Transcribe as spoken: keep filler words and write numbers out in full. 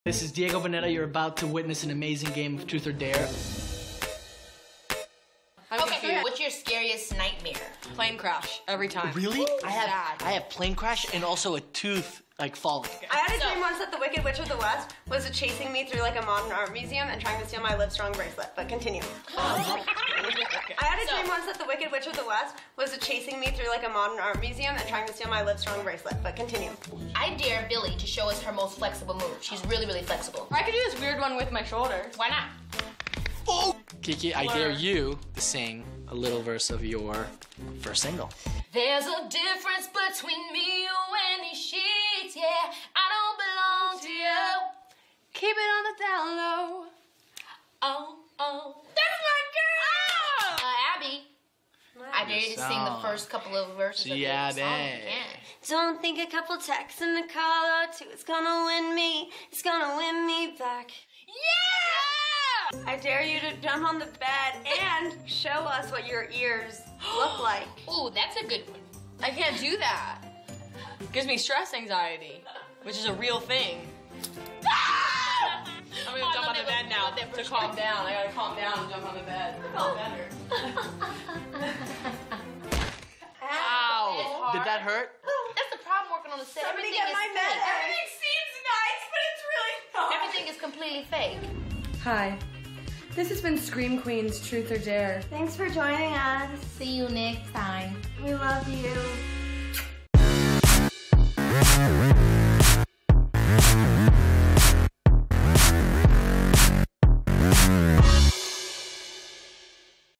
This is Diego Boneta. You're about to witness an amazing game of Truth or Dare. Okay, what's your scariest nightmare? Plane crash, every time. Really? I have Bad. I have plane crash and also a tooth like falling. I had a So- dream once that the Wicked Witch of the West was chasing me through like a modern art museum and trying to steal my Livestrong bracelet, but continue. I had a So- dream once that the Wicked Witch of the West was chasing me through like a modern art museum and trying to steal my Livestrong bracelet, but continue. I dare Billy to show us her most flexible move. She's really, really flexible. I could do this weird one with my shoulder. Why not? Oh! Kiki, I dare Learn. you to sing a little verse of your first single. There's a difference between me and these sheets, yeah. I don't belong to you. Keep it on the down low. Oh, oh. That's my girl! Uh, Abby, I dare you to sing the song. first couple of verses of your Yeah, song. babe. Yeah. Don't think a couple texts and a call or two is gonna win me. It's gonna win me back. Yeah! I dare you to jump on the bed and show us what your ears look like. Ooh, that's a good one. I can't do that. Gives me stress anxiety, which is a real thing. I'm gonna Oh, jump no, on the they bed will- now they will to calm down. I gotta calm down and jump on the bed. Oh, better. Ow! Did that hurt? That's the problem working on the set. Somebody Everything get is my med. fake. Everything seems nice, but it's really not. Everything is completely fake. Hi, this has been Scream Queen's Truth or Dare. Thanks for joining us. See you next time. We love you.